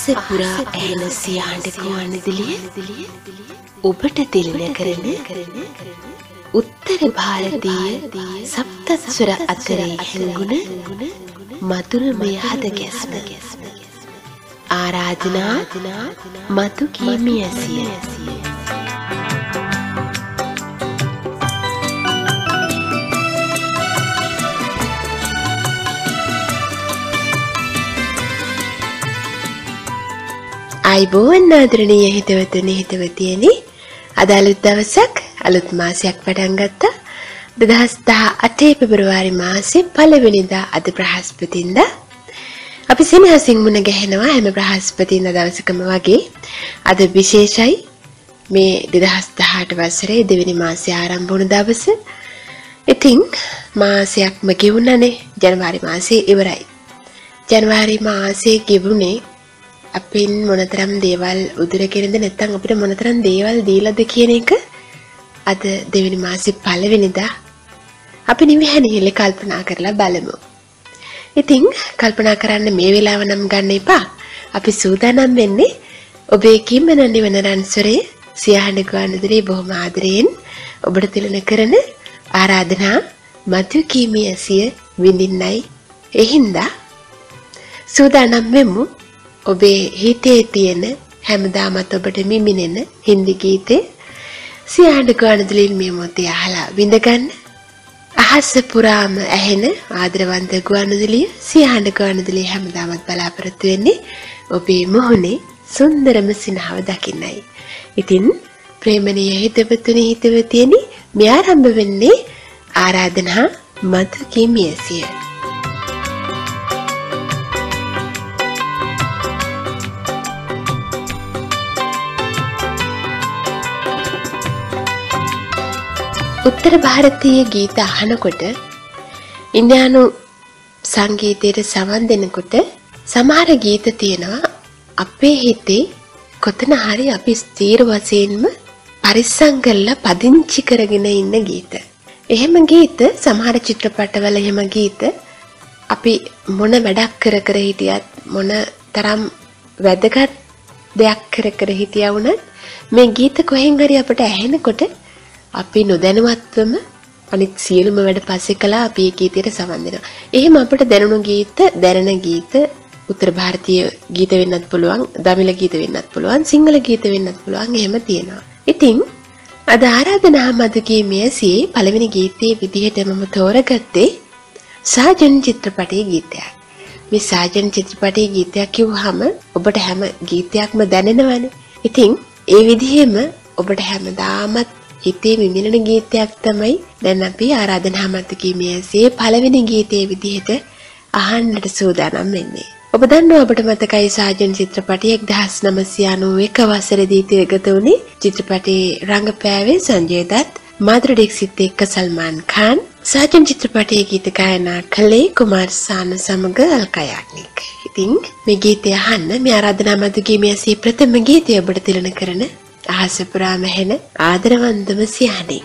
පුරා ඇහෙන සියහඬ ගුවන්විදුලිය ඔබට තිළින කරන උත්තර භාරතීය සප්තස්වර අතරේ හැංගුණ මధుරමය හද ගැස්ම ආරාධනා මතු කීමේ ඇසිය අයිබෝවන් ආදරණීය හිතවතුනි හිතවතියනි අද අලුත් දවසක් අලුත් මාසයක් පටන් ගත්තා 2018 පෙබරවාරි මාසේ පළවෙනිදා අද බ්‍රහස්පතින්දා අපි සෙනෙහසින් මුණ ගැහෙනවා හැම බ්‍රහස්පතින්දා දවසකම වගේ අද විශේෂයි මේ 2018 වසරේ දෙවෙනි මාසය ආරම්භ වුණු දවස. ඉතින් මාසයක්ම ගෙවුණානේ ජනවාරි මාසේ ඉවරයි. ජනවාරි මාසේ ගෙවුනේ අපින් මොනතරම් දේවල් උදුරගෙනද නැත්නම් අපිට මොනතරම් දේවල් දීලාද කියන එක අද දෙවෙනි මාසේ පළවෙනිදා අපි නිවිහැනහිල්ල කල්පනා කරලා බලමු. ඉතින් කල්පනා කරන්න මේ වෙලාව නම් ගන්න එපා. අපි සූදානම් වෙන්නේ ඔබේ කිම්මන නිවන රන්සරේ සියහඬ ගුවන්විදුලියේ බොහොම ආදරයෙන් ඔබට තිලන කරන ආරාධනා මතු කීමේ ඇසිය විඳින්නයි. එහින්දා සූදානම් වෙමු. ඔබේ හිතේ තියෙන හැමදාමත් ඔබට මිමිනෙන හින්දි ගීතේ සියහඬ ගුවන්විදුලියෙන් මේ මොහොතේ අහලා විඳගන්න. අහස පුරාම ඇහෙන ආදරවන්ත ගුවන්විදුලිය සියහඬ ගුවන්විදුලිය හැමදාමත් බලාපොරොත්තු වෙන්නේ ඔබේ මොහොනේ සුන්දරම සිනහව දකින්නයි. ඉතින් ප්‍රේමණීය හිතවතුනි හිතවතියනි මේ ආරම්භ වෙන්නේ ආරාධනා මතු කීමේ ඇසිය. උත්තර ಭಾರತೀಯ ගීත අහනකොට ඉන්දියානු සංගීතයට සවන් දෙනකොට සමහර ගීත තියෙනවා අපේ හිතේ කොතන හරි අපි ස්ථීර වශයෙන්ම පරිස්සම් කරලා පදිංචි කරගෙන ඉන්න ගීත. එහෙම ගීත සමහර චිත්‍රපටවල එහෙම ගීත අපි මොන වැඩක් කර හිටියත් මොන තරම් වැදගත් දෙයක් කර හිටියා වුණත් මේ ගීත කොහෙන් හරි අපට ඇහෙනකොට අපි නොදැනුවත්වම අනිත් සියලුම වැඩ පස්සේ කළා අපි ඒ ගීතයට සවන් දෙනවා. එහෙම අපිට දැනුණු ගීත, දැනෙන ගීත උත්තර ಭಾರತೀಯ ගීත වෙන්නත් පුළුවන්, දමිළ ගීත වෙන්නත් පුළුවන්, සිංහල ගීත වෙන්නත් පුළුවන්. එහෙම තියෙනවා. ඉතින් අද ආරාධනා මතු කීමේ ඇසියේ පළවෙනි ගීතයේ විදිහට මම තෝරගත්තේ සාජන් චිත්‍රපටයේ ගීතයක්. මේ සාජන් චිත්‍රපටයේ ගීතයක් කිව්වහම ඔබට හැම ගීතයක්ම දැනෙනවනේ. ඉතින් ඒ විදිහෙම ඔබට හැමදාමත් හිතේ මිමිනෙන ගීතයක් තමයි දැන් අපි ආරාධනා මතු කීමේ ඇසියේ පළවෙනි ගීතයේ විදිහට අහන්නට සූදානම් වෙන්නේ. ඔබ දන්නවා අපට මතකයි සාජන් චිත්‍රපටය 1991 වසරේදී තිරගත වුණේ. චිත්‍රපටයේ රංගපෑවේ සංජය දත්, මාධුරි දීක්ෂිත් එක්ක සල්මාන් ખાન. සාජන් චිත්‍රපටයේ ගීත ගායනා කළේ කුමාර් සානු සමග අල්කා යාග්නික්. ඉතින් මේ ගීතය අහන්න මේ ආරාධනා මතු කීමේ ඇසියේ ප්‍රථම ගීතය ඔබට තිලන කරන අහස පුරාම ඇහෙන ආදරවන්තම සියහඬින්.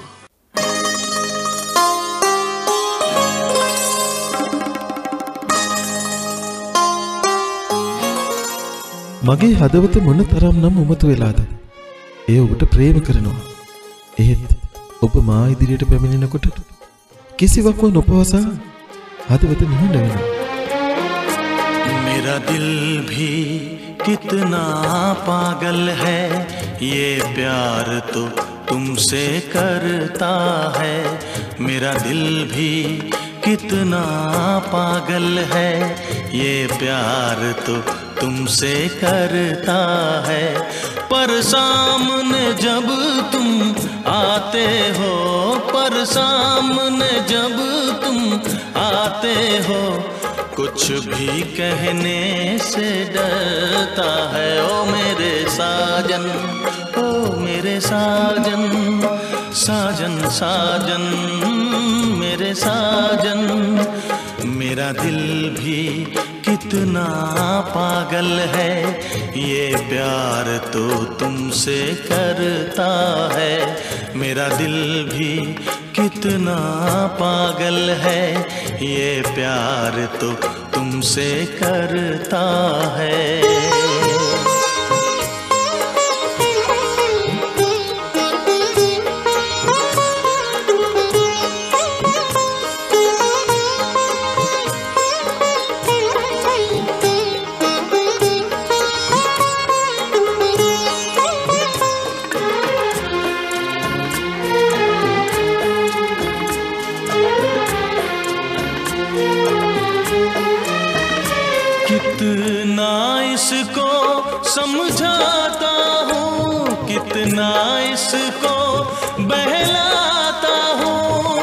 මගේ හදවත මොන තරම් නම් උමතු වෙලාද? ඒ ඔබට ප්‍රේම කරනවා. එහෙත් ඔබ මා ඉදිරියට පැමිණෙනකොට කිසිවක්ව නොපවසා හදවත නිහඬ වෙනවා. मेरा दिल भी कितना पागल है, ये प्यार तो तुमसे करता है. मेरा दिल भी कितना पागल है, ये प्यार तो तुमसे करता है. पर सामने जब तुम आते हो, पर सामने जब तुम आते हो, कुछ भी कहने से डरता है. ओ मेरे साजन, ओ मेरे साजन, साजन साजन मेरे साजन. मेरा दिल भी कितना पागल है, ये प्यार तो तुमसे करता है. मेरा दिल भी कितना पागल है, ये प्यार तो तुमसे करता है. इसको समझाता हूँ, कितना इसको बहलाता हूँ,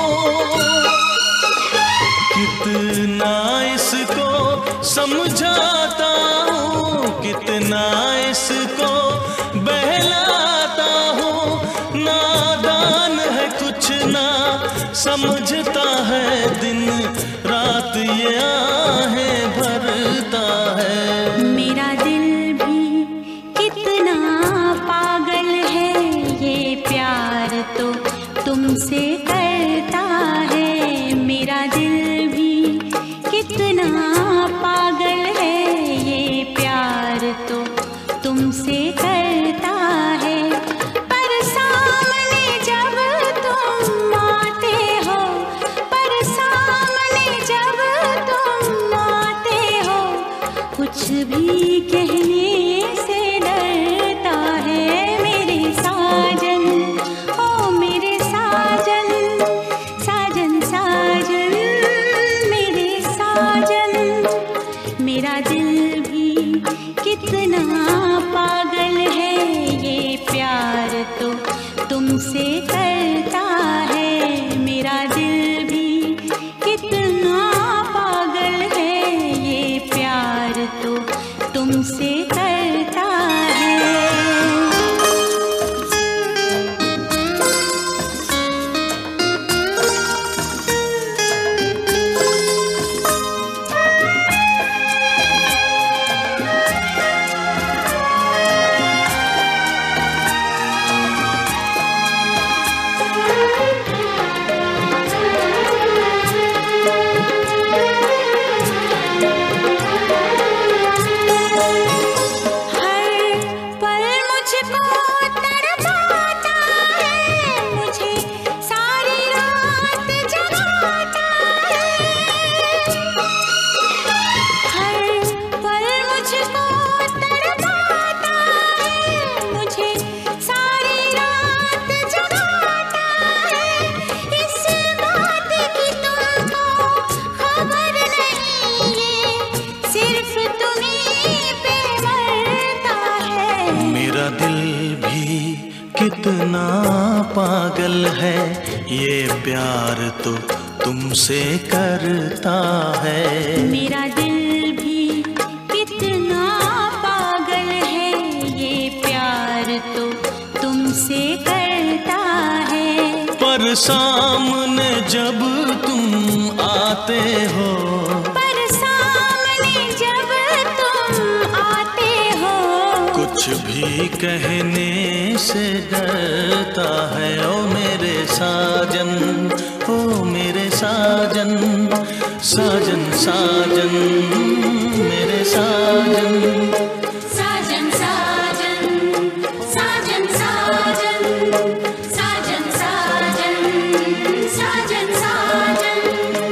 कितना इसको समझाता हूँ, कितना इसको बहलाता हूँ। नादान है कुछ ना समझता है, दिन रात ये आहें भरता है। मेरा दिल भी कितना पागल है, ये प्यार तो तुमसे करता है। मेरा दिल भी कितना पागल है, ये प्यार तो तुमसे करता है। पर सामने जब तुम आते हो, पर सामने जब तुम आते हो, कुछ भी कहने से डरता है। मेरे साजन, ओ मेरे साजन, साजन साजन, मेरे साजन। मेरा दिल भी कितना पागल है, ये प्यार तो तुमसे करता है। मेरा दिल भी कितना पागल है, ये प्यार तो तुमसे करता है। कितना पागल है, ये प्यार तो तुमसे करता है। मेरा दिल भी कितना पागल है, ये प्यार तो तुमसे करता है। पर सामने जब तुम आते हो, पर सामने जब तुम आते हो, कुछ भी कहने से डरता है। ओ मेरे साजन, ओ मेरे साजन, साजन साजन, मेरे साजन। साजन साजन, साजन साजन, साजन साजन, साजन साजन।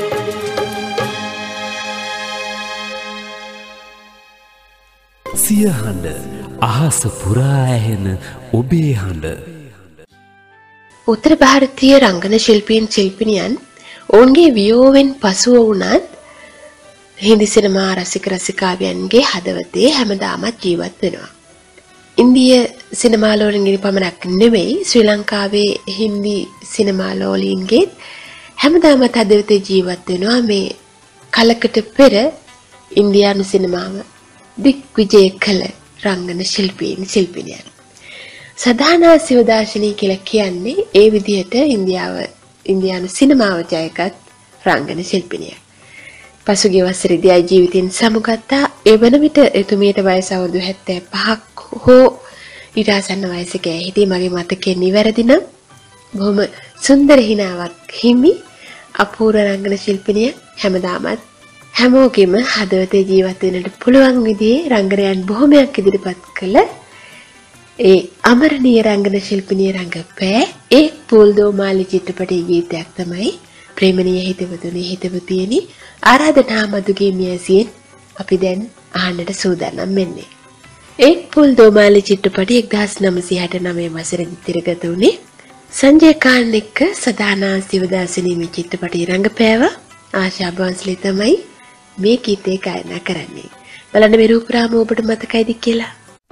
සිය හඬ අහස පුරා ඇහෙන ඔබේ හඬ. උත්තර ಭಾರತೀಯ රංගන ශිල්පීන් ශිල්පිනියන් ඔවුන්ගේ වියෝවෙන් පසුව වුණත් හින්දි සිනමා රසික රසිකාවියන්ගේ හදවතේ හැමදාමත් ජීවත් වෙනවා. ඉන්දිය සිනමාලෝලින්ගේ පමණක් නෙවෙයි ශ්‍රී ලංකාවේ හින්දි සිනමාලෝලින්ගේ හැමදාමත් හදවතේ ජීවත් වෙනවා මේ කලකට පෙර ඉන්දියානු සිනමාව දිග්විජය කළ රංගන ශිල්පීන් ශිල්පිනියන්. සදානා සිවදාශිනී කියලා කියන්නේ ඒ විදිහට ඉන්දියානු සිනමාව ජයගත් රංගන ශිල්පිනියක්. පසුගිය වසරේදී ආයි ජීවිතයෙන් සමුගත්තා. ඒ වන විට එතුමියට වයස අවුරුදු 75ක් හෝ ඊට ආසන්න වයසක හිටි මගේ මතකයේ නිවැරදි නම් බොහොම සුන්දර හිනාවක් හිමි අපූර්ව රංගන ශිල්පිනිය හැමදාමත් හැමෝගෙම හදවතේ ජීවත් වෙන්නට පුළුවන් විදිහේ රංගනයන් බොහොමයක් ඉදිරිපත් කළ ඒ අමරණීය රංගන ශිල්පිනිය රංගපෑ එක් පූල් දෝ මාලි චිත්‍රපටයේ ගීතයක් තමයි ප්‍රේමණීය හිතවතුනි හිතවතියනි ආරාධනා මදුගේ මියසියෙන් අපි දැන් අහන්නට සූදානම් වෙන්නේ. එක් පූල් දෝ මාලි චිත්‍රපටය 1969 වසරේදී තිරගත වුණේ සංජය කාන් එක්ක සදානා සිවදාසනී මේ චිත්‍රපටයේ රංගපෑවා. ආශා බෝන්ස්ලි තමයි මේ ගීතේ ගායනා කරන්නේ. බලන්න මේ රූපරාම ඔබට මතකයිද කියලා.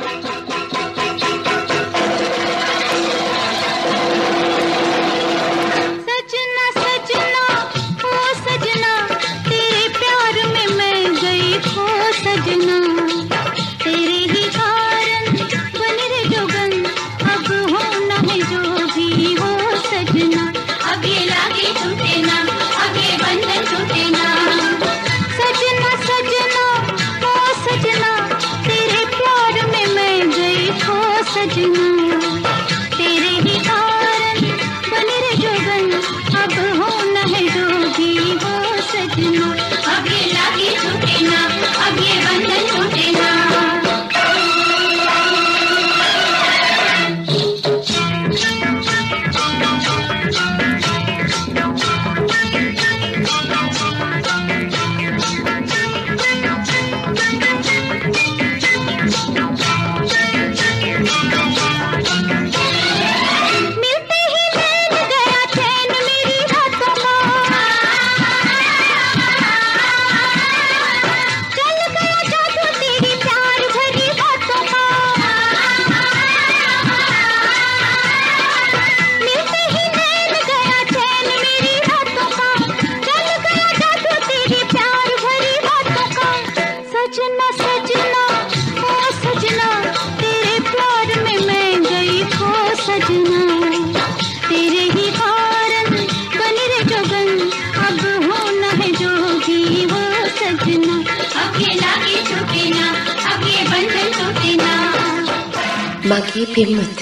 මගේ පින්වත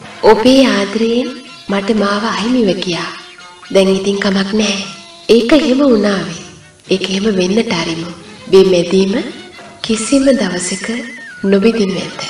ඔබේ ආදරයෙන් මට මාව අහිමිව ගියා. දැන් ඉතින් කමක් නැහැ. ඒක එහෙම වුණාවේ. ඒක එහෙම වෙන්නට ආරිමු. මේ මෙදීම කිසිම දවසක නොබිදිනු ඇත.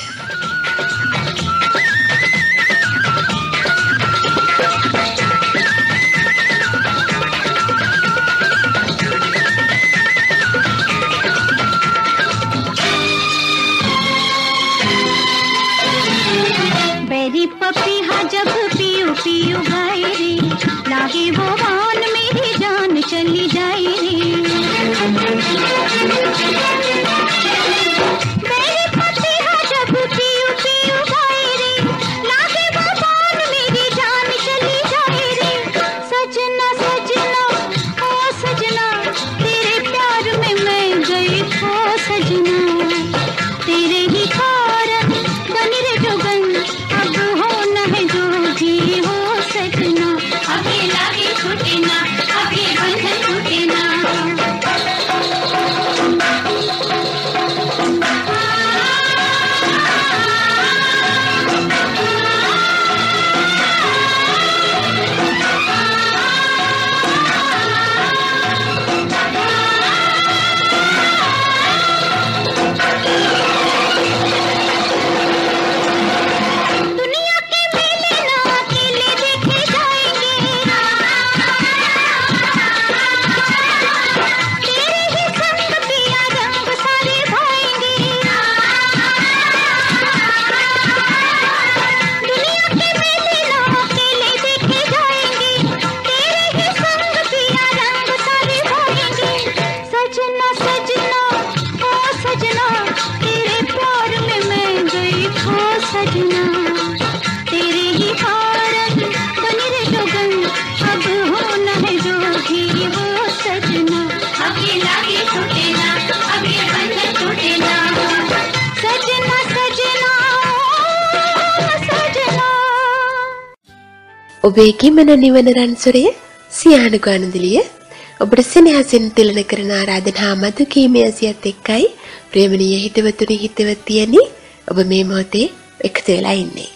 ඔබේ කිමන නිවන රන්සොරය සියානු ගානදලිය ඔබට සෙනෙහසින් තිලන කරන ආරාධනා මතු කීමේ ඇසියත් එක්කයි ප්‍රේමණීය හිතවතුනි හිතවතියනි ඔබ මේ මොහොතේ එකතු වෙලා ඉන්නේ.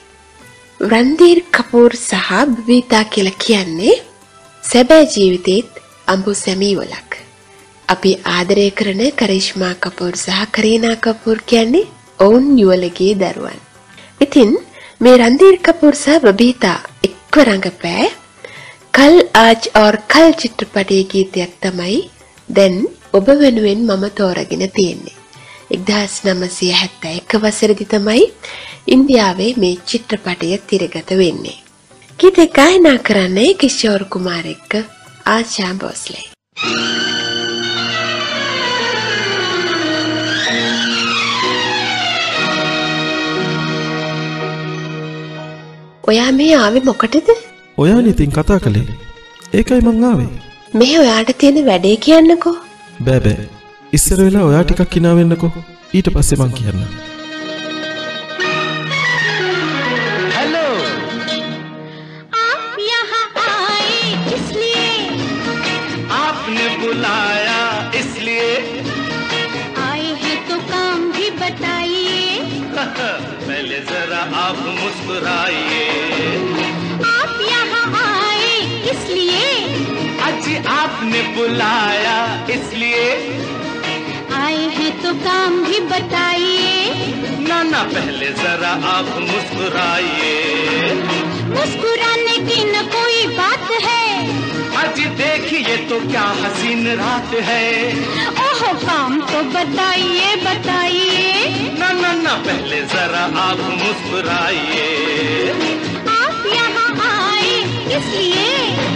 රන්දීර් කපූර් සහ බබීතා කියලා කියන්නේ සැබෑ ජීවිතේත් අඹු සැමීවලක්. අපි ආදරය කරන කරිෂ්මා කපූර් සහ කරීනා කපූර් කියන්නේ ඔවුන් යුවලගේ දරුවන්. ඉතින් මේ රන්දීර් කපූර් සහ බබීතා රංගපෑ කල් ආජ් और කල් චිත්‍රපටයේ ගීතයක් තමයි දැන් ඔබ වෙනුවෙන් මම තෝරගෙන තියෙන්නේ. 1971 වසරේදී තමයි ඉන්දියාවේ මේ චිත්‍රපටය තිරගත වෙන්නේ. ගීතය ගායනා කරන්නේ කිෂෝර් කුමාර් එක්ක ආශා භෝස්ලේ. ඔයා මේ ආවේ මොකටද? ඔයානේ ඉතින් කතා කළේ. ඒකයි මං ආවේ. මෙහි ඔයාට තියෙන වැඩේ කියන්නකෝ. බෑ බෑ. ඉස්සර වෙලා ඔයා ටිකක් කිනා වෙන්නකෝ. ඊට පස්සේ මං කියන්නම්. हेलो आप यहाँ आए इसलिए आपने बुलाया इसलिए आए हैं तो काम भी बताइए पहले जरा आप मुस्कुराइए आप यहाँ आए इसलिए अजी आपने बुलाया इसलिए आए हैं तो काम भी बताइए ना ना पहले जरा आप मुस्कुराइए मुस्कुराने की न कोई बात है अजी देखिए तो क्या हसीन रात है ओहो काम तो बताइए बताइए ना ना ना पहले जरा आप मुस्कुराइए आप यहाँ आए इसलिए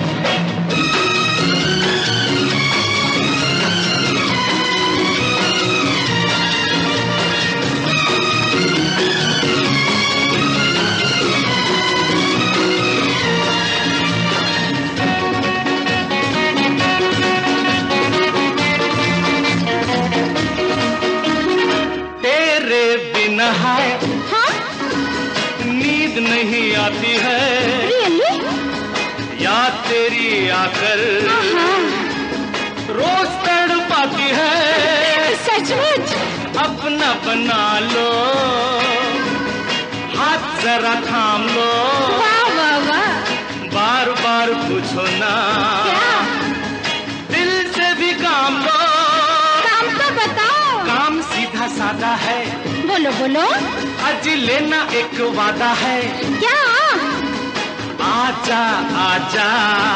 तेरे बिना है हाँ नींद नहीं आती है रियली याद तेरी आकर हाँ रोज तड़पाती है सचमुच अपना बना लो हाथ जरा थाम लो वाह वाह वाह बार बार पूछो ना क्या दिल से भी काम लो काम तो बताओ काम सीधा सादा है बोलो बोलो आज लेना एक वादा है क्या आजा आजा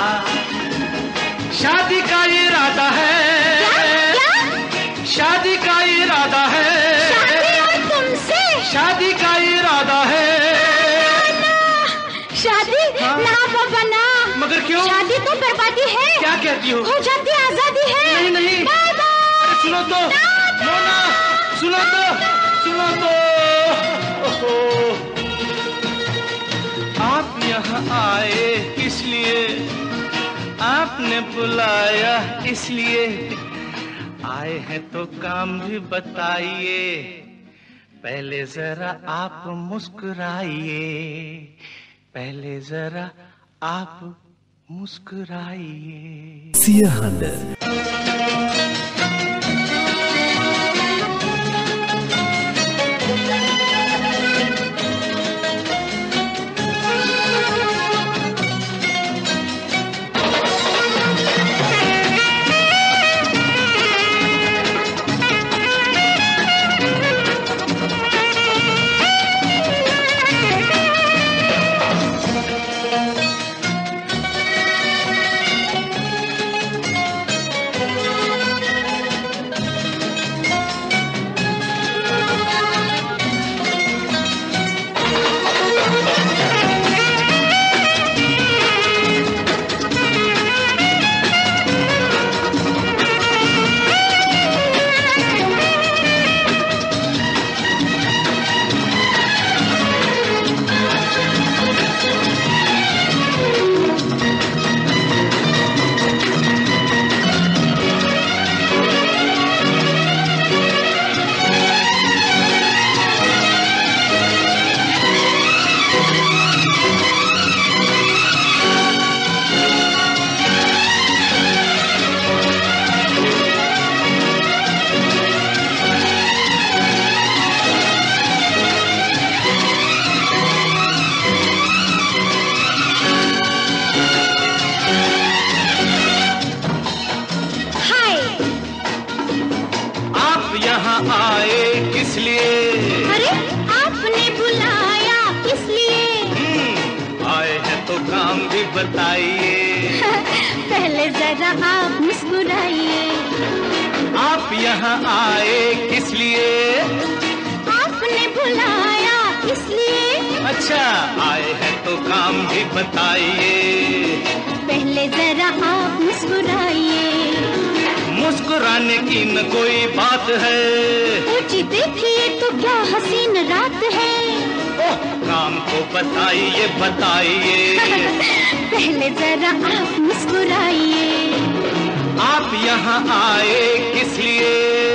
शादी का इरादा है क्या शादी का इरादा है शादी और तुमसे शादी का इरादा है शादी हाँ? ना बाबा ना मगर क्यों शादी तो बर्बादी है क्या कहती हो हो जाती आजादी है नहीं नहीं बाय बाय सुनो तो मोना सुनो तो ओहो। आप यहाँ आए इसलिए आपने बुलाया इसलिए आए हैं तो काम भी बताइए पहले जरा आप मुस्कुराइए पहले जरा आप मुस्कुराइए සියහඬ बताइए पहले जरा आप मुस्कुराइए। आप यहाँ आए किस लिए? आपने बुलाया इसलिए। अच्छा आए हैं तो काम भी बताइए। पहले जरा आप मुस्कुराइए। मुस्कुराने की न कोई बात है। ऊंची देखिए तो क्या हसीन रात है। काम को बताइए बताइए। पहले जरा आप मुस्कुराइए। आप यहाँ आए किस लिए?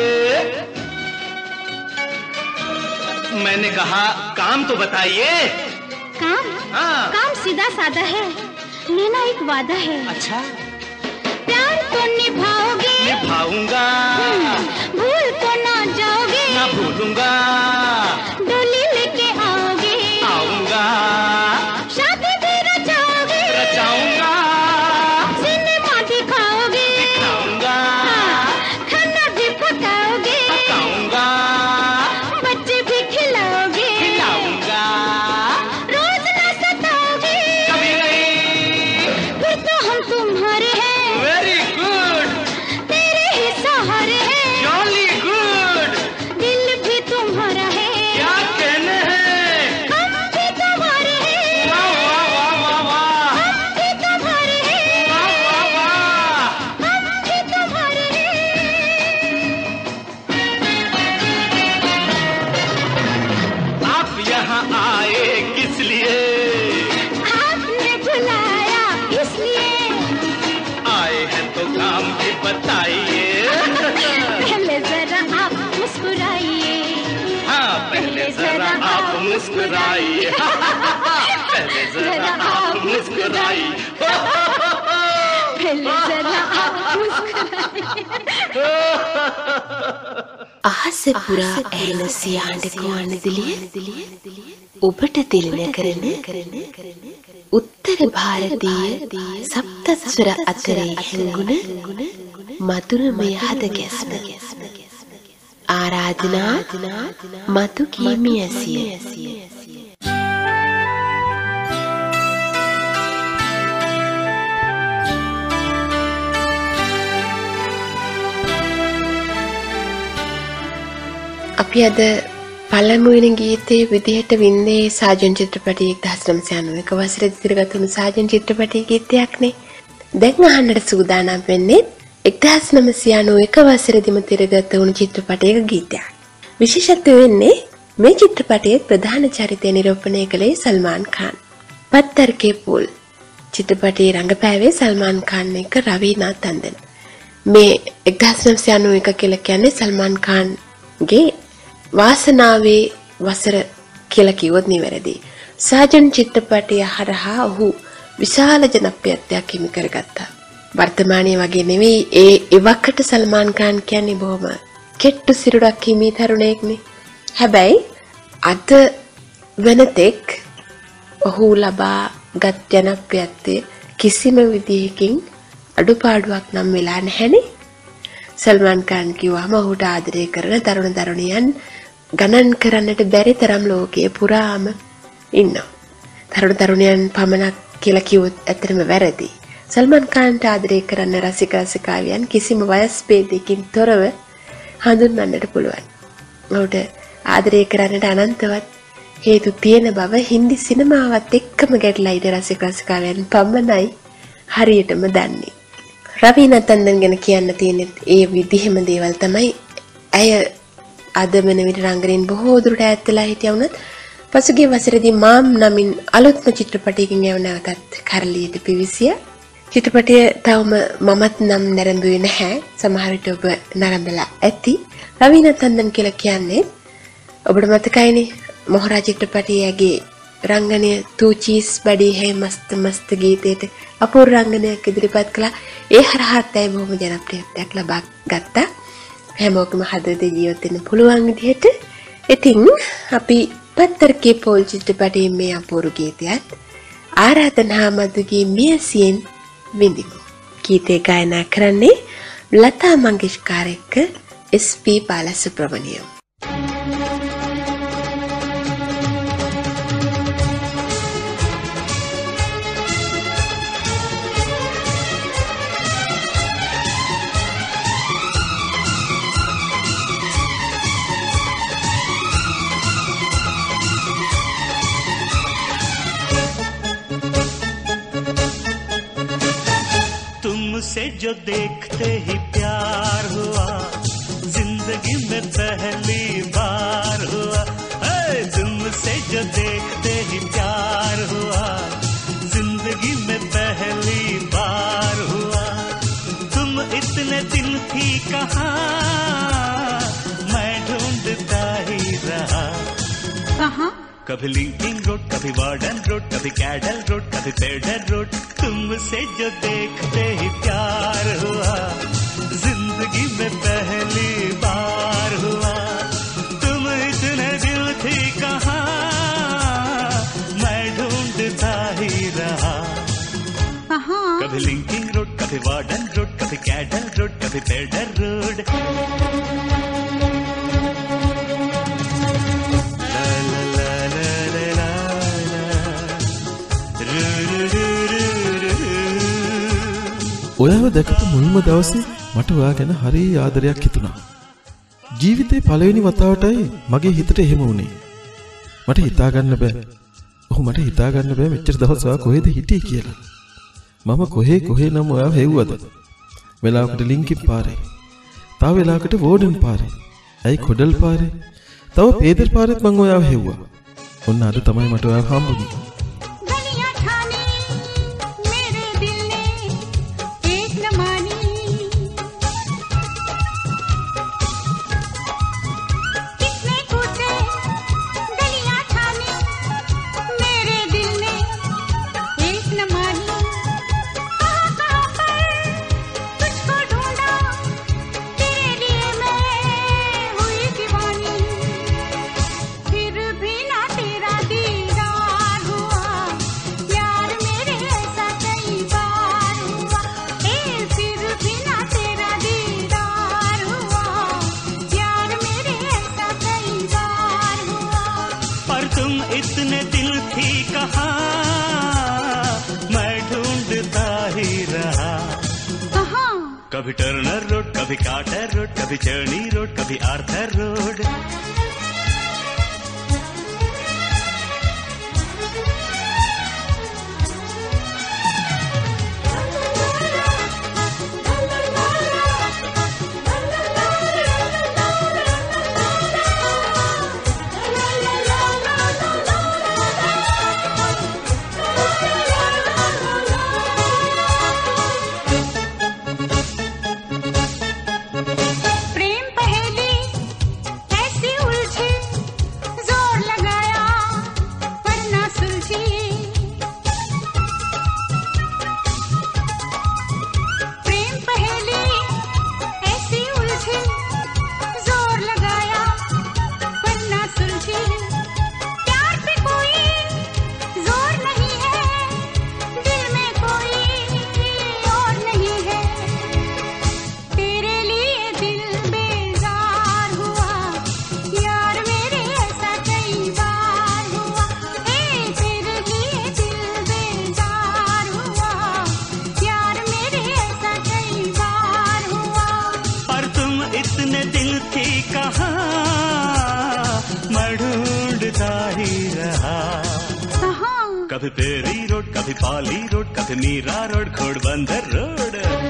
मैंने कहा काम तो बताइए। काम? हाँ। काम सीधा साधा है, लेना एक वादा है। अच्छा, प्यार तो निभाओगे? निभाऊंगा। भूल तो ना जाओगे? ना भूलूंगा। डोली लेके आओगे? आऊंगा। शादी भी रचाओगे? रचाऊंगा। सिनेमा दिखाओगे? दिखाऊंगा। खाना भी पकाओगे? पकाऊंगा। बच्चे भी खिलाओगे? खिलाऊंगा। रोज ना सताओगे? कभी नहीं। फिर तो हम तुम्हारे हैं, वेरी गुड, तेरे ही सहारे हैं। Jolly good. दिल भी तुम्हारा है, क्या कहने हैं? हम भी तुम्हारे हैं। वाह वाह वाह वाह वाह। हम भी तुम्हारे हैं, वाह वाह वाह। हम भी तुम्हारे हैं। आप यहाँ आए किस लिए? आपने बुलाया इसलिए। आए हैं तो काम भी बताइए। पहले जरा आप मुस्कुराइए। हाँ, पहले जरा आप मुस्कुराइए। पहले जरा आप मुस्कुराइए। पहले जरा आप मुस्कुराइए। අහස පුරා ඇහෙන සියාට ගුවන්විදුලිය ඔබට තිලන කරන උත්තර භාරතීය සප්තස්වර අතරේ හැංගුණ මధుරමය හද ගැස්ම ආරාධනා මතු කීමි ඇසිය. අපි අද පළමුවෙනි ගීතයේ විදිහට වින්නේ සාජන් චිත්‍රපටයේ 1991 වසරේ තිරගත වුණු සාජන් චිත්‍රපටයේ ගීතයක්නේ. දැන් අහන්නට සූදානම් වෙන්නේ 1991 වසරේදීම තිරගත වුණු චිත්‍රපටයක ගීතයක්. විශේෂත්වය වෙන්නේ මේ චිත්‍රපටයේ ප්‍රධාන චරිතය නිරූපණය කළේ සල්මාන් ખાન. පත්තර के पुल චිත්‍රපටයේ රංගපෑවේ සල්මාන් ખાન එක රවීනා තන්දන. මේ 1991 කියලා කියන්නේ සල්මාන් ખાන්ගේ වාසනාවේ වසර කියලා කිව්වොත් නිවැරදි. සාජන් චිත්‍රපටය හරහා ඔහු විශාල ජනප්‍රියත්වයක් හිමි කරගත්තා. වර්තමානයේ වගේ නෙවෙයි ඒ එවකට සල්මාන් ખાන් කියන්නේ බොහොම කෙට්ටු සිරුරක් හිමි තරුණයෙක්නේ. හැබැයි අද වෙනතෙක් ඔහු ලබාගත් ජනප්‍රියත්වය කිසිම විදිහකින් අඩුපාඩුවක් නම් වෙලා නැහැනේ. සල්මාන් ખાන් කිව්වම ඔහුට ආදරය කරන තරුණ තරුණියන් ගණන් කරන්නට බැරි තරම් ලෝකයේ පුරාම ඉන්නවා. තරුණ තරුණියන් පමණක් කියලා කිව්වොත් ඇත්තටම වැරදි. සල්මාන් ખાන්ට ආදරය කරන රසික රසිකාවියන් කිසිම වයස් ભેදයකින් තොරව හඳුන්වන්නට පුළුවන්. ඔහුට ආදරය කරන්නට අනන්තවත් හේතු තියෙන බව හින්දි සිනමාවත් එක්කම ගැටලා ඉඳ රසික රසිකාවියන් පමණයි හරියටම දන්නේ. රවීනා තන්දන් ගැන කියන්න තියෙන ඒ විදිහම දේවල් තමයි. ඇය අද වෙන විට රංගනයෙන් බොහෝ දුරට ඈත් වෙලා හිටියා වුණත් පසුගිය වසරේදී මාම් නමින් අලුත්ම චිත්‍රපටයකින් එව නැවතත් කරලියට පිවිසිය. චිත්‍රපටය තවම මමත් නම් නැරඹුවේ නැහැ. සමහර විට ඔබ නරඹලා ඇති. රවීනා තන්දන් කියලා කියන්නේ ඔබට මතකයිනේ මොහරා චිත්‍රපටයේගේ රංගනය තූ චීස් බඩේ හේ මස්ත මස්ත ගීතයට අපූර්ව රංගනයක් ඉදිරිපත් කළා. ඒ හරහාත් ඇය බොහොම ජනප්‍රියත්වයක් ලබා ගත්තා. හැමෝකම හදවතේ ජීවත් වෙන්න පුළුවන් විදිහට. ඉතින් අපි පත්තර के पुल චිත්‍රපටයේ මේ අපූර්ව ගීතයත් ආරාධනා මధుගේ මියසියෙන් විඳිමු. ගීතේ ගායනා කරන්නේ ලතා මංගেশකර් එක්ක SP बालासुब्रमण्यम. तुमसे जो देखते ही प्यार हुआ जिंदगी में पहली बार हुआ। तुमसे तुमसे जो देखते ही प्यार हुआ, जिंदगी में पहली बार हुआ। तुम इतने दिन थी कहाँ, मैं ढूंढता ही रहा। कहाँ? कभी लिंकिंग रोड, कभी वार्डन रोड, कभी कैडल रोड, कभी पेडर रोड। तुमसे जो देखते ही प्यार हुआ, जिंदगी में पहली बार हुआ। तुम इतने दिल थी कहाँ, मैं ढूंढता ही रहा। कहाँ? कभी लिंकिंग रोड, कभी वार्डन रोड, कभी कैडल रोड, कभी पेडर रोड। ඔයාව දැකපු මුල්ම දවසේ මට ඔයා ගැන හරි ආදරයක් හිතුණා. ජීවිතේ පළවෙනි වතාවටයි මගේ හිතට එහෙම වුණේ. මට හිතා ගන්න බෑ. මට හිතා ගන්න බෑ මෙච්චර දවස් ඔයා කොහෙද හිටියේ කියලා. මම කොහේ නම් ඔයාව හෙව්වද? වෙලාවකට ලින්කින් පාරේ. තව වෙලාවකට වෝඩන් පාරේ. ඇයි කොඩල් පාරේ. තව පේදර් පාරේත් මම ඔයාව හෙව්වා. ඔන්න අද තමයි මට ඔයාව හම්බුනේ. इतने दिल थी कहाँ, मैं ढूंढता ही रहा। कहाँ? कभी टर्नर रोड, कभी कार्टर रोड, कभी चर्नी रोड, कभी आर्थर रोड। इतने दिल थी कहाँ, मैं ढूंढता ही रहा। कहाँ? कभी पेरी रोड, कभी पाली रोड, कभी मीरा रोड, घोड़बंदर रोड।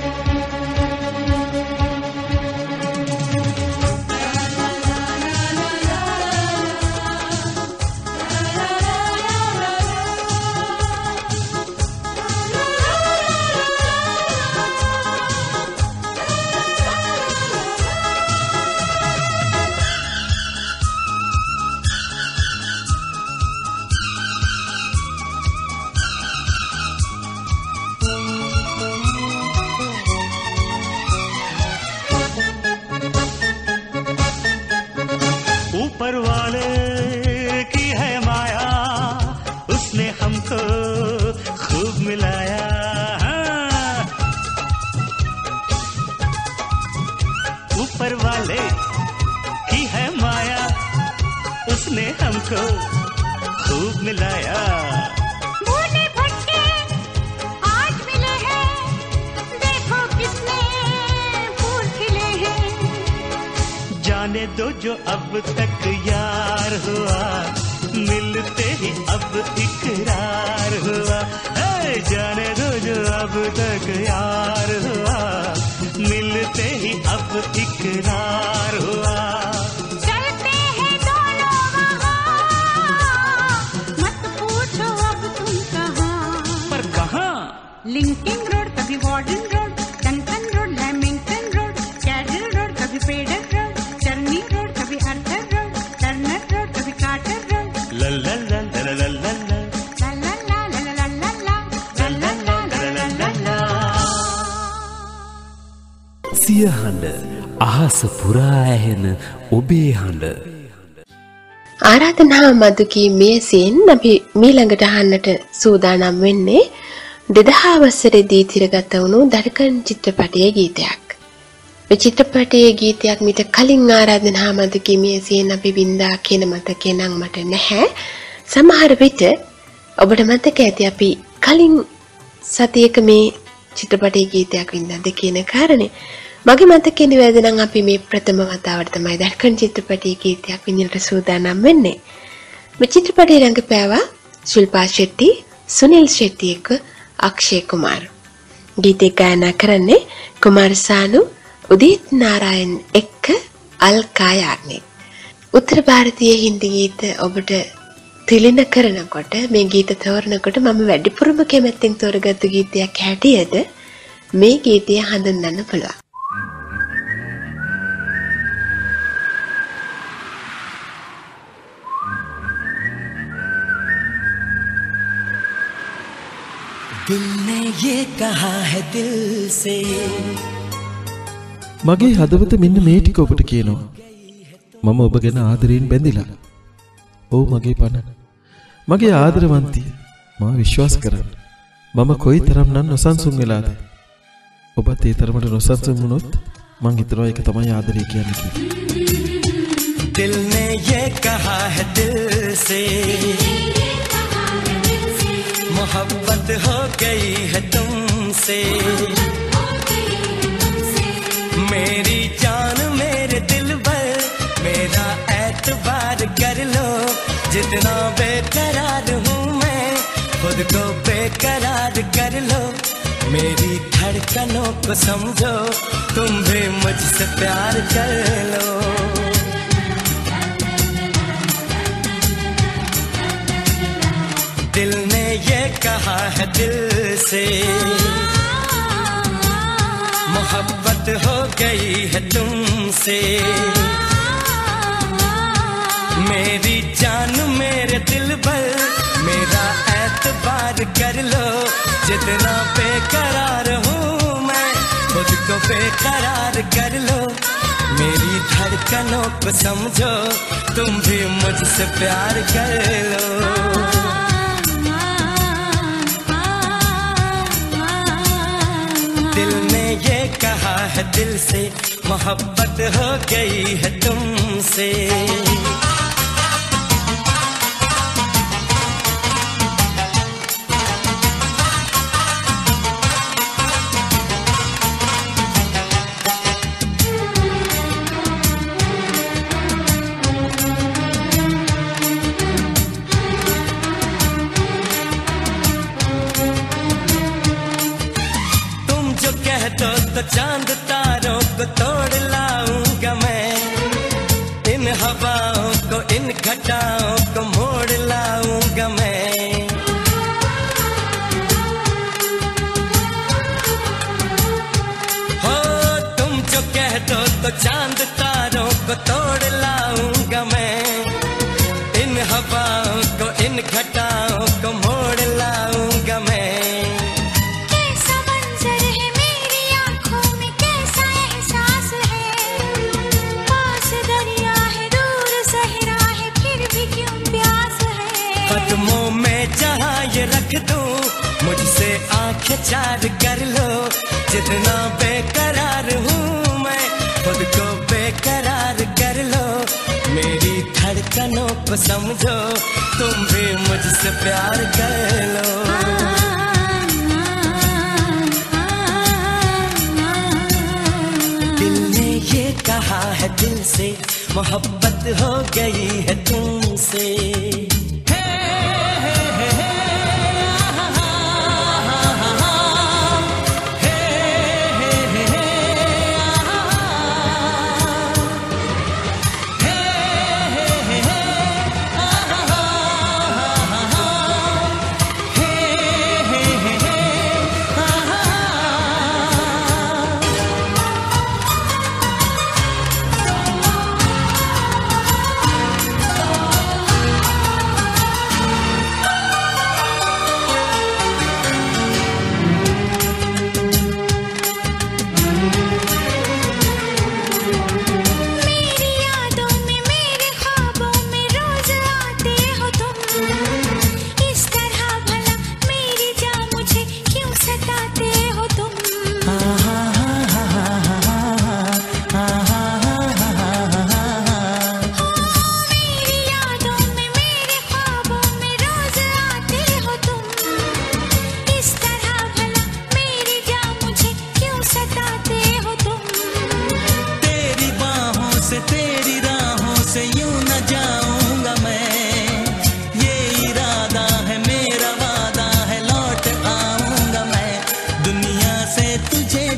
ऊपर वाले की है माया, उसने हमको खूब मिलाया। ऊपर वाले की है माया, उसने हमको खूब मिलाया। भोले भटके आज मिले हैं, देखो कितने फूल खिले हैं। जाने दो जो अब तक यार हुआ, मिलते ही अब इकरार हुआ। जाने दो जो अब तक यार हुआ, मिलते ही अब इकरार हुआ। चलते हैं दोनों वहाँ, සිය හඬ අහස පුරා ඇහෙන ඔබේ හඬ. ආරාධනා මදුකී මේසෙන් අපි මීළඟට අහන්නට සූදානම් වෙන්නේ 2000 වසරේදී තිරගත වුණු දරකන් චිත්‍රපටයේ ගීතයක්. මේ චිත්‍රපටයේ ගීතයක් මිට කලින් ආරාධනා මදුකී මේසෙන් අපි වින්දා කියන මතකේ නම් මට නැහැ. සමහර විට ඔබට මතක ඇති අපි කලින් සතියක මේ චිත්‍රපටයේ ගීතයක් වින්දාද කියන කාරණේ. මගේ මතකේ නිවැරදි නම් අපි මේ ප්‍රථම වතාවට තමයි දරකන් චිත්‍රපටයේ ගීතයක් විඳින්නට සූදානම් වෙන්නේ. මේ චිත්‍රපටයේ රංගපෑවා ශිල්පා ශෙට්ටි, සුනිල් ශෙට්ටි එක්ක අක්ෂය කුමාර්. ගීතය ගායනා කරන්නේ කුමාර සානු, උදිත් නාරායන් එක්ක අල්කා යාග්නික්. උත්තර ಭಾರತೀಯ හින්දි ගීත ඔබට තිලින කරනකොට මේ ගීත තෝරනකොට මම වැඩිපුරම කැමැත්තෙන් තෝරගත්තු ගීතයක් හැටියට මේ ගීතය හඳුන්වන්න පුළුවන්. दिल ने ये कहा है दिल से මගේ හදවත මෙන්න මේ ටික ඔබට කියනවා. මම ඔබ ගැන ආදරයෙන් බැඳිලා. ඔව් මගේ පණ. මගේ ආදරවන්තිය. මා විශ්වාස කරන්න. මම කොයිතරම්නම් නොසන්සුන් වෙලාද. ඔබත් ඒ තරමට නොසන්සුන් වුණොත් මං හිතනවා ඒක තමයි ආදරය කියන්නේ කියලා. दिल ने ये कहा है दिल से मोहब्बत हो गई है तुमसे मेरी जान मेरे दिल पर मेरा एतबार कर लो जितना बेकरार हूँ मैं खुद को बेकरार कर लो मेरी धड़कनों को समझो तुम भी मुझसे प्यार कर लो दिल ने ये कहा है दिल से मोहब्बत हो गई है तुमसे मेरी जान मेरे दिल पर मेरा एतबार कर लो जितना बेकरार हूँ मैं खुद को बेकरार कर लो मेरी धड़कनों को समझो तुम भी मुझसे प्यार कर लो दिल ने ये कहा है दिल से मोहब्बत हो गई है तुमसे तो चांद तारों को तोड़ लाऊंगा मैं इन हवाओं को इन घटाओं को मोड़ लाऊंगा मैं हो तुम जो कह दो तो चांद तारों को तोड़ लाऊंगा मैं इन हवाओं को इन घटाओं को मोड़ लाऊंगा मैं कदमों में जहाँ ये रख दूं मुझसे आंखें चार कर लो जितना बेकरार हूँ मैं खुद को बेकरार कर लो मेरी धड़कनों को समझो तुम भी मुझसे प्यार कर लो दिल ने ये कहा है दिल से मोहब्बत हो गई है तुमसे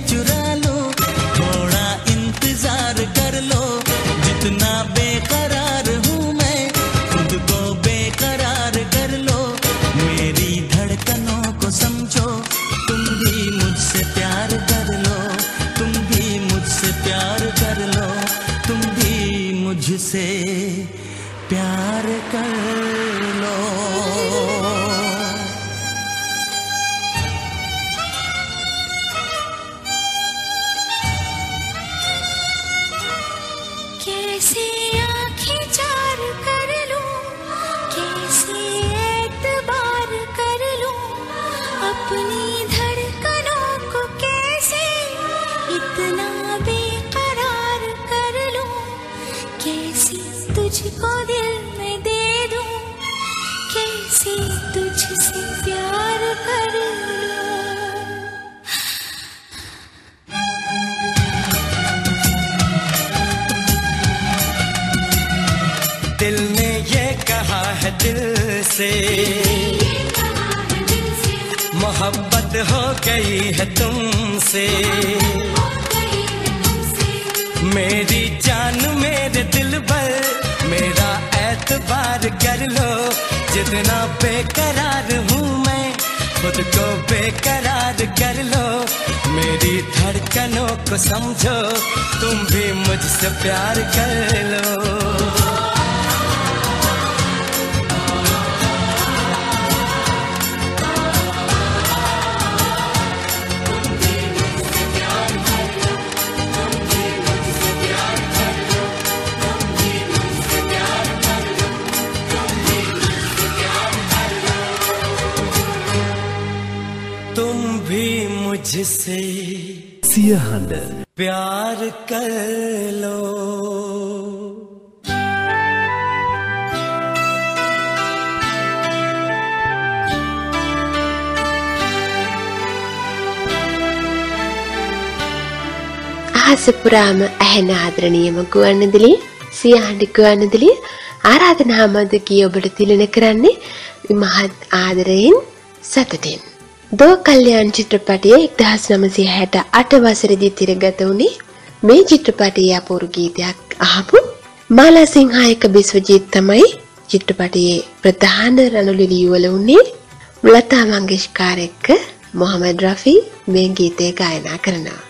चुरा लो, थोड़ा इंतजार कर लो, जितना बेकरार हूँ मैं खुद को बेकरार कर लो, मेरी धड़कनों को समझो, तुम भी मुझसे प्यार कर लो, तुम भी मुझसे प्यार कर लो, तुम भी मुझसे प्यार कर लो। कैसे आँखें चार कर लूं, कैसे एतबार कर लूं, अपनी धड़कनों को कैसे इतना बेकरार कर लूं, कैसे तुझको दिल में दे दूं, कैसे तुझसे प्यार कर लूं। दिल ने ये कहा है दिल से, मोहब्बत हो गई है तुमसे, मेरी जान मेरे दिल पर मेरा एतबार कर लो, जितना बेकरार हूँ मैं खुद को बेकरार कर लो, मेरी धड़कनों को समझो, तुम भी मुझसे प्यार कर लो। तुम भी मुझसे සියහඬ प्यार कर लो। අහස පුරාම ඇහෙන ආදරණීයම ගුවන්විදුලි සියහඬ ගුවන්විදුලි ආරාධනා මැදකී ඔබට තිලන කරන්නේ මහත් ආදරයෙන් සතුටින්. දෝ කල්යාණ චිත්‍රපටයේ 1968 වසරේදී තිරගත වුණේ මේ චිත්‍රපටයේ අපූර්ව ගීතයක් අහපු මාලා සිංහායක බිස්වජිත් තමයි චිත්‍රපටයේ ප්‍රධාන රණලිලියවල උන්නේ. ලතා මංගেশකර් එක්ක මොහමඩ් රෆි මේ ගීතය ගායනා කරනවා.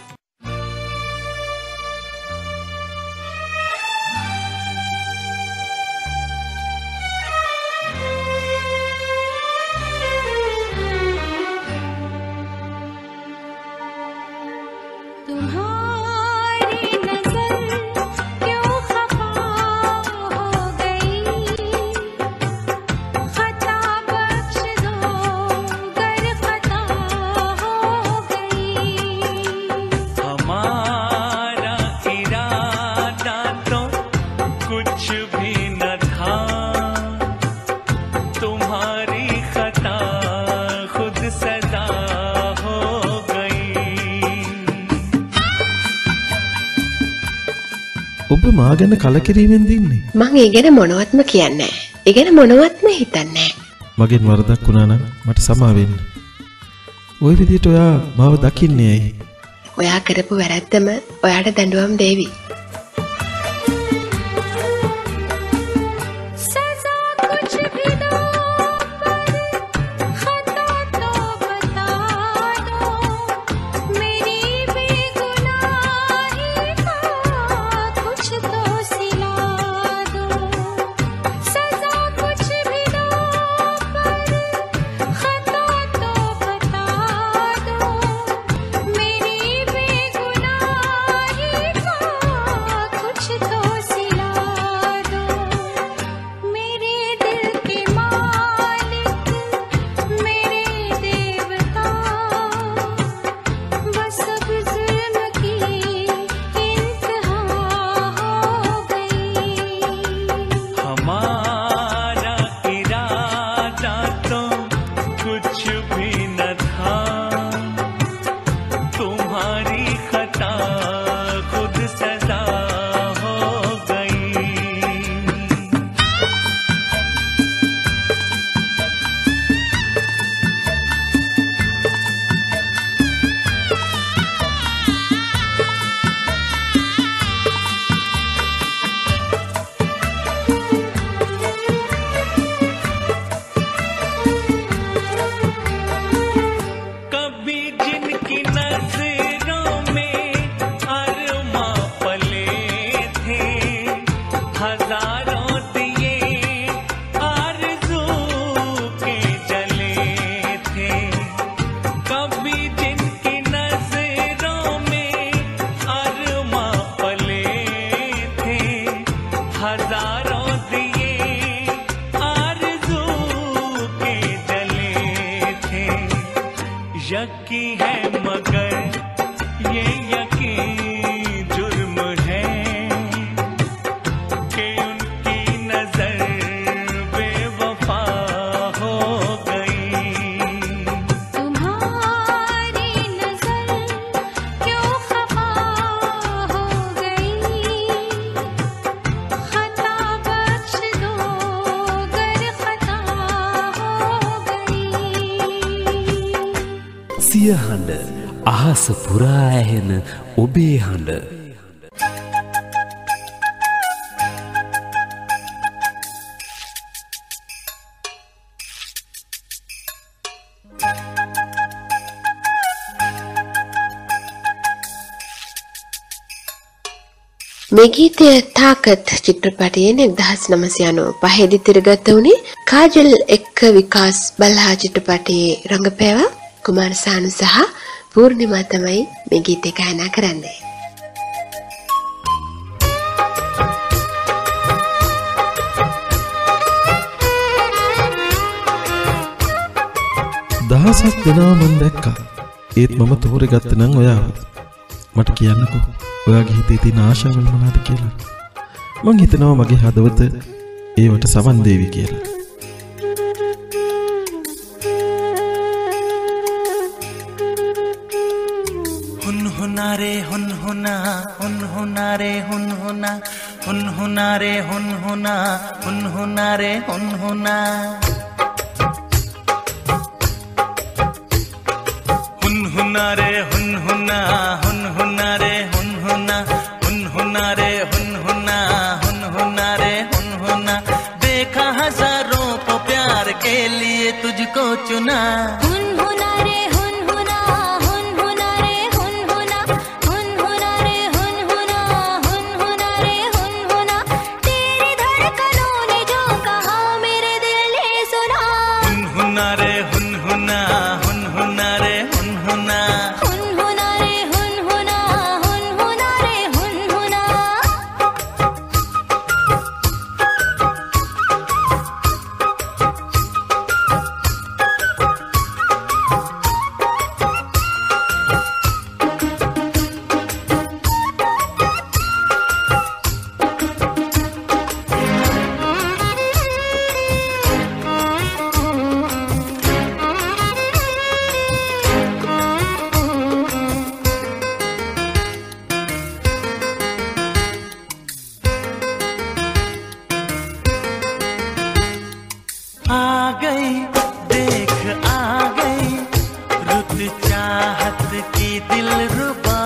ඔබ මා ගැන කලකිරීමෙන් දින්නේ. මං ඒ ගැන මොනවත්ම කියන්නේ නැහැ. ඒ ගැන මොනවත්ම හිතන්නේ නැහැ. මගෙන් වරදක් වුණා නම් මට සමා වෙන්න. ওই විදිහට ඔයා මාව දකින්නේ ඇයි? ඔයා කරපු වැරද්දම ඔයාට දඬුවම් දෙවි. ये यकीन जुर्म है कि उनकी नजर बेवफा हो गई। तुम्हारी नजर क्यों खफा हो गई, खता बख्श दो गर खता हो गई। සිය හඬ අහස පුරා ඇහෙන ඔබේ හඬ මේ ගීතය තාකත් චිත්‍රපටයේ 1995 දී තිරගත වුණේ කාජල් එක්ක විකාස් බල්හා චිත්‍රපටයේ රංගපෑවා කුමාර සානු සහ පූර්ණිමා තමයි මේ ගීතය ගායනා කරන්නේ. දහසක් දෙනා මම දැක්කා. ඒත් මම තෝරගත්ත නම් ඔයාව. මට කියන්නකෝ ඔයාගේ හිතේ තියෙන ආශාවල් මොනවද කියලා. මං හිතනවා මගේ හදවත ඒවට සවන් දෙවි කියලා. हुना रे हुना रे हुना रे हुना रे हुना रे हुना रे हुना देखा हजारों को प्यार के लिए तुझको चुना। हुनहुना रे हुनहुना रे हुनहुना रे हुनहुना रे हुनहुना तेरी धड़कनों ने जो कहा मेरे दिल ने सुना। हुनहुना रे हुनहुना रे हुनहुना रे हुनहुना रे हुनहुना। आ गई देख आ गई रुत चाहत की दिलरुबा।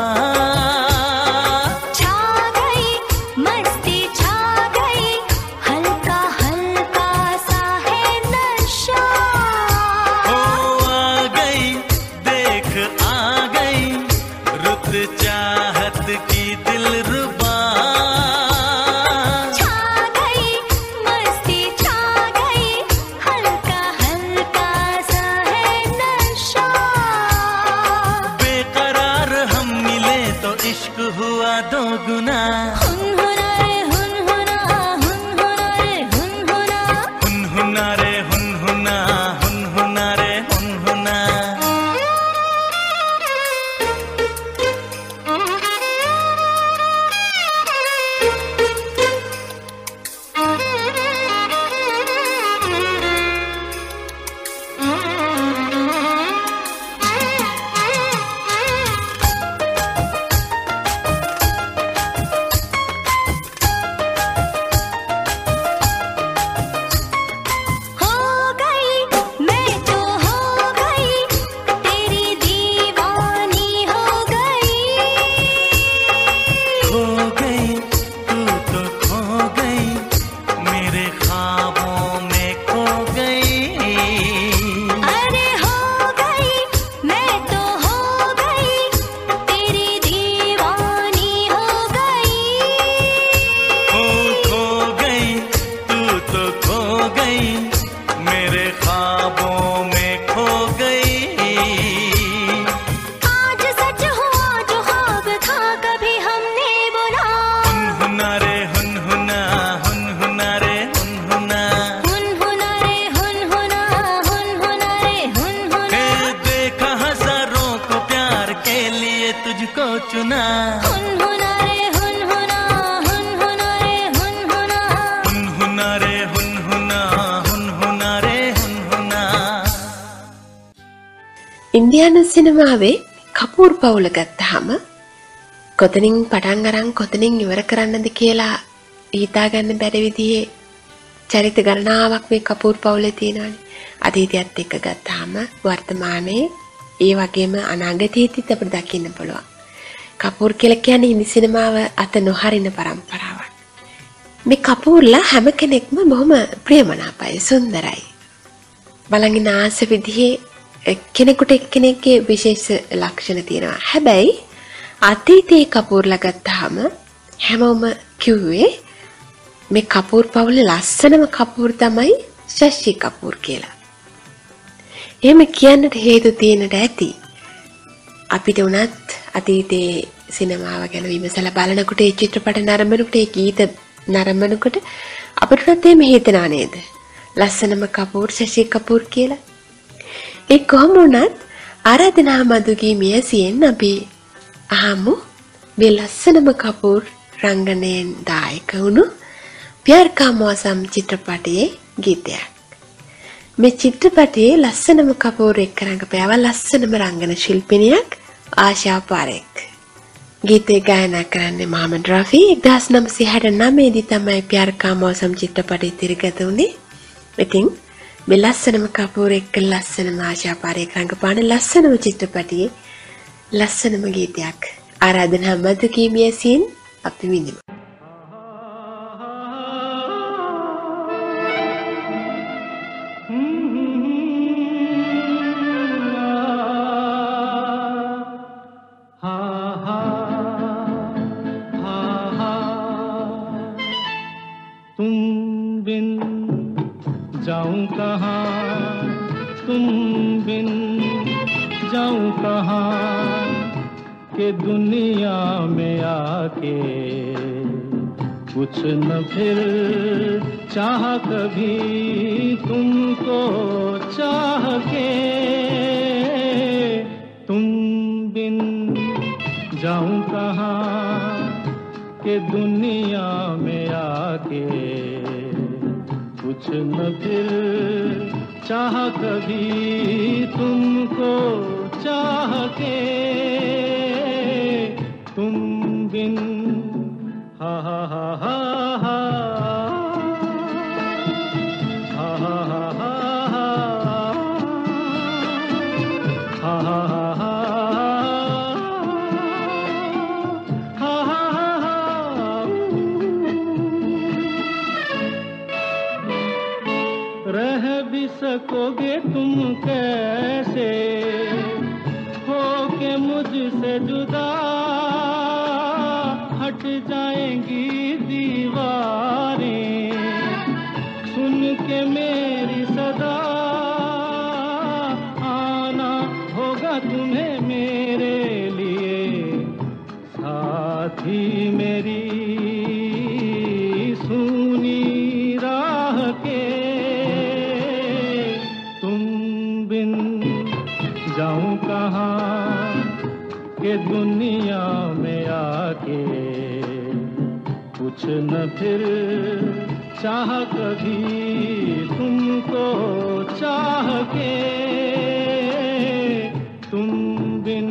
छा गई मस्ती छा गई हल्का हल्का सा है नशा। ओ आ गई देख आ गई रुत चाहत की दिलरुबा। छा गई मस्ती छा गई हल्का हल्का सा है नशा। बेकरार हम मिले तो इश्क हुआ दो गुना। हुनहुना रे हुनहुना रे हुनहुना। हुनहुना रे हुनहुना रे हुनहुना चुना हुनहुना रे हुनहुना हुनहुना रे हुनहुना हुनहुना रे हुनहुना हुनहुना रे हुनहुना ඉන්දියානු සිනමාවේ කපූර් පවුල ගත්තාම කොතනින් පටන් අරන් කොතනින් ඉවර කරන්නද කියලා හිතාගන්න බැරි විදිහේ චරිත ගණනාවක් මේ කපූර් පවුලේ තියෙනවානේ. අතීතයත් එක්ක ගත්තාම වර්තමානයේ ඒ වගේම අනාගතයේත් අපිට දකින්න පුළුවන්. කපූර් කියලා කියන්නේ හින්දි සිනමාව අත නොහරින પરම්පරාවක්. මේ කපූර්ලා හැම කෙනෙක්ම බොහොම ප්‍රියමනාපයි, සුන්දරයි. බලංගින ආස විදිහේ එක්කෙනෙකුට එක්කෙනෙක්ගේ විශේෂ ලක්ෂණ තියෙනවා. හැබැයි අතීතයේ කපූර්ලා ගත්තාම හැමෝම කිව්වේ මේ කපූර් පවුලේ ලස්සනම කපූර් තමයි ශෂි කපූර් කියලා. එහෙම කියන්නට හේතු තියෙන්නට ඇති. අපිට උනත් අතීතයේ සිනමාව ගැන විමසලා බලනකොට ඒ චිත්‍රපට නරඹනකොට ඒ ගීත නරඹනකොට අපිට උනත් එහෙම හිතෙනවා නේද? ලස්සනම කපූර් ශෂි කපූර් කියලා. ඒ කොහොම වුණත් ආරාධනා මදුගේ මියසියෙන් අපි අහමු මේ ලස්සනම කපූර් රංගනයෙන් දායක වුණු प्यार का मौसम චිත්‍රපටයේ ගීතයක්. මේ චිත්‍රපටයේ ලස්සනම කපූර් එක්ක රංගපෑව ලස්සනම රංගන ශිල්පිනියක් ආශා පාරේක්. ගීතය ගායනා කරන්නේ මොහමඩ් රෆී. 1969 දී තමයි प्यार का मौसम චිත්‍රපටය තිරගත වුණේ. ඉතින් මේ ලස්සනම කපූර් එක්ක ලස්සනම ආශා පාරේක් රංගපාන ලස්සනම චිත්‍රපටයේ ලස්සනම ගීතයක් ආරාධනා මදුගේ මියසින් අපි විඳිමු. जाऊं कहाँ तुम बिन जाऊं कहाँ के दुनिया में आके कुछ न फिर चाह कभी तुमको चाह के तुम बिन जाऊं कहाँ के दुनिया में आके कुछ न फिर चाह कभी तुमको चाह के तुम बिन हा हा हा हा हा हा हा हा हा हा रह भी सकोगे तुम कैसे हो के मुझसे जुदा हट जाएंगी दीवारें सुन के मेरी सदा आना होगा तुम्हें मेरे लिए साथी मेरी सुनी राह के जाऊं कहाँ के दुनिया में आके कुछ न फिर चाह कभी तुमको चाह के तुम बिन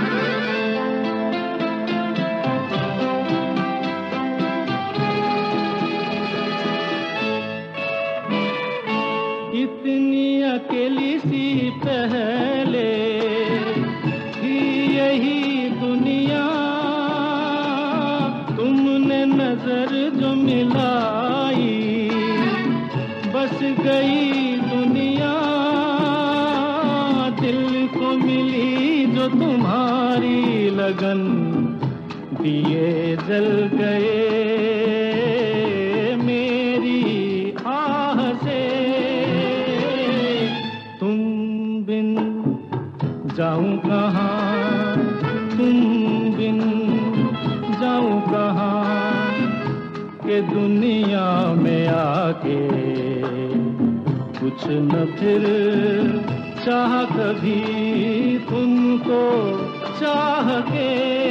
इतनी अकेली सी पहले थी यही दुनिया तुमने नजर जो मिलाई बस गई दुनिया दिल को मिली जो तुम्हारी लगन दिए जल गए मेरी आह से जाऊं कहाँ तुम बिन जाऊं कहाँ के दुनिया में आके कुछ न फिर चाह कभी तुमको चाह के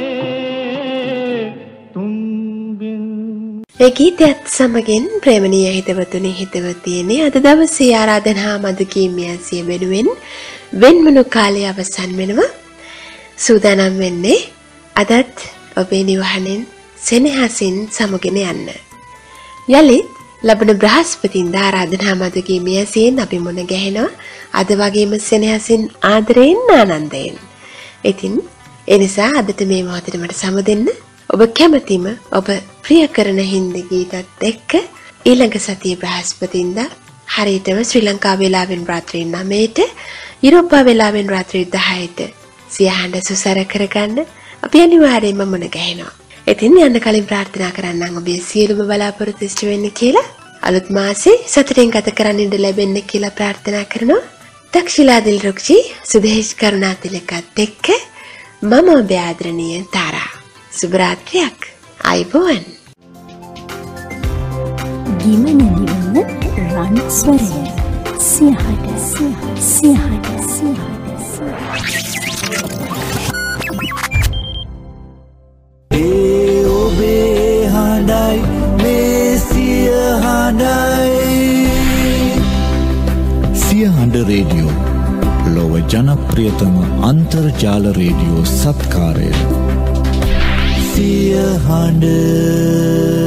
तुम बिन। ඒ ගීතයත් සමගින් ප්‍රේමණීය හිතවතුනි හිතවතියනි අද දවසේ ආරාධනා මధుකී මියසිය වෙනුවෙන් වෙන්මනු කාලය අවසන් වෙනවා. සූදානම් වෙන්නේ අදත් ඔබේ නිවහනෙන් සෙනෙහසින් සමුගෙන යන්න. යලිත් ලබන බ්‍රහස්පතින්දා ආරාධනා මధుකී මියසියෙන් අපි මුණ ගැහෙනවා. අද වගේම සෙනෙහසින් ආදරයෙන් ආනන්දයෙන්. ඉතින් ඒ නිසා අදට මේ මොහොතේ මට සම දෙන්න. ඔබ කැමතිම ඔබ ප්‍රිය කරන හින්දි ගීතත් එක්ක ඊළඟ සතියේ බ්‍රහස්පතින්දා හරියටම ශ්‍රී ලංකා වේලාවෙන් රාත්‍රී 9ට යුරෝපා වේලාවෙන් රාත්‍රී 10ට සියහඬ සුසර කරගන්න අපි අනිවාර්යයෙන්ම මුණ ගැහෙනවා. ඉතින් යන්න කලින් ප්‍රාර්ථනා කරන්නම් ඔබේ සියලුම බලාපොරොත්තු ඉෂ්ට වෙන්න කියලා. අලුත් මාසේ සතුටින් ගත කරන්න ඉඩ ලැබෙන්න කියලා ප්‍රාර්ථනා කරනවා. දක්ෂිලා දිල්රුක්ෂි සුදේශ් කරුණාතිලකත් එක්ක මම ඔබේ ආදරණීය තාරා. සුබරාත්‍රියක්. අයිබෝවන්. ගිමන නිවන රන් ස්වරය සියහට සියහට ඒ ඔබේ හඬයි මේ සියහඬයි සියහඬ රේඩියෝ ලොව ජනප්‍රියතම අන්තර්ජාල රේඩියෝ සත්කාරය සියහඬ